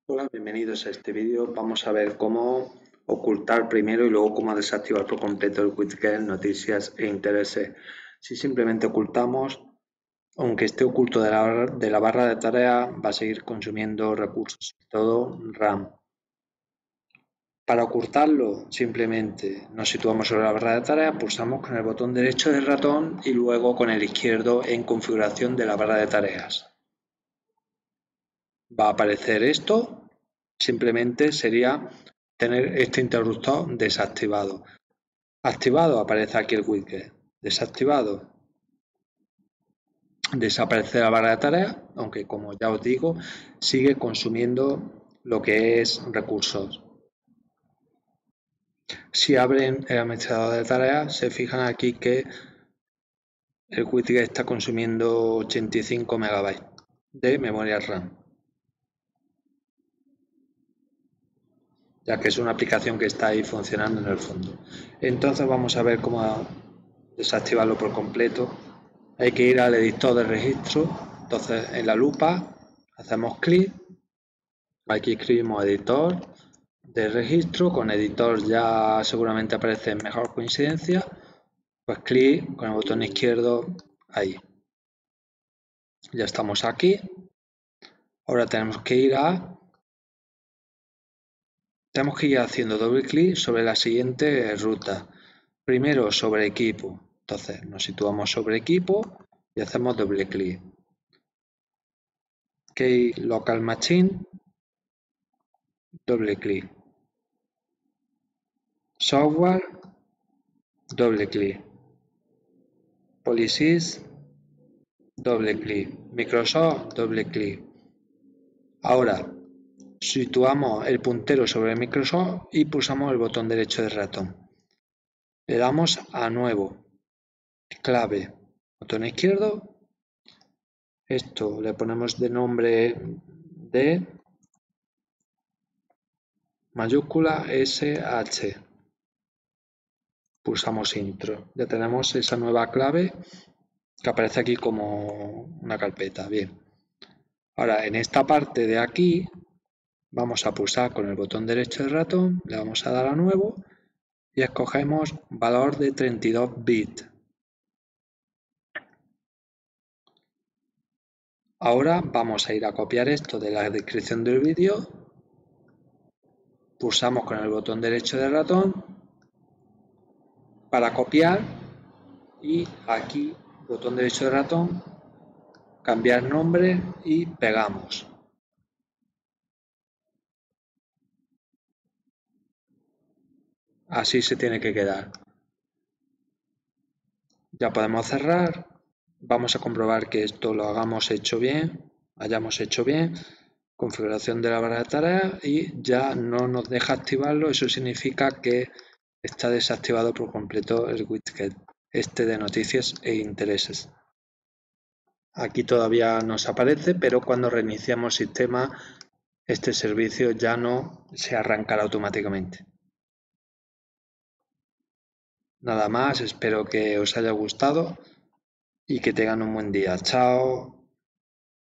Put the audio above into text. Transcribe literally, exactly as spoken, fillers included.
Hola, bienvenidos a este vídeo. Vamos a ver cómo ocultar primero y luego cómo desactivar por completo el widget noticias e intereses. Si simplemente ocultamos, aunque esté oculto de la, de la barra de tareas, va a seguir consumiendo recursos, sobre todo RAM. Para ocultarlo, simplemente nos situamos sobre la barra de tareas, pulsamos con el botón derecho del ratón y luego con el izquierdo en configuración de la barra de tareas. Va a aparecer esto. Simplemente sería tener este interruptor desactivado. Activado, aparece aquí el widget. Desactivado, desaparece la barra de tareas, aunque como ya os digo, sigue consumiendo lo que es recursos. Si abren el administrador de tareas, se fijan aquí que el widget está consumiendo ochenta y cinco megabytes de memoria RAM, ya que es una aplicación que está ahí funcionando en el fondo. Entonces vamos a ver cómo desactivarlo por completo. Hay que ir al editor de registro. Entonces en la lupa hacemos clic, aquí escribimos editor de registro. Con editor ya seguramente aparece mejor coincidencia, pues clic con el botón izquierdo ahí. Ya estamos aquí. Ahora tenemos que ir a tenemos que ir haciendo doble clic sobre la siguiente ruta. Primero sobre equipo. Entonces nos situamos sobre equipo y hacemos doble clic. Key Local Machine, doble clic. Software, doble clic. Policies, doble clic. Microsoft, doble clic. Ahora situamos el puntero sobre Microsoft y pulsamos el botón derecho del ratón. Le damos a nuevo, clave, botón izquierdo. Esto le ponemos de nombre de mayúscula S H. Pulsamos intro. Ya tenemos esa nueva clave que aparece aquí como una carpeta. Bien. Ahora en esta parte de aquí vamos a pulsar con el botón derecho del ratón, le vamos a dar a nuevo y escogemos valor de treinta y dos bits. Ahora vamos a ir a copiar esto de la descripción del vídeo. Pulsamos con el botón derecho del ratón para copiar y aquí, botón derecho del ratón, cambiar nombre y pegamos. Así se tiene que quedar. Ya podemos cerrar. Vamos a comprobar que esto lo hagamos hecho bien, hayamos hecho bien. Configuración de la barra de tareas y ya no nos deja activarlo. Eso significa que está desactivado por completo el widget este de noticias e intereses. Aquí todavía nos aparece, pero cuando reiniciamos sistema este servicio ya no se arrancará automáticamente. Nada más, espero que os haya gustado y que tengan un buen día. Chao.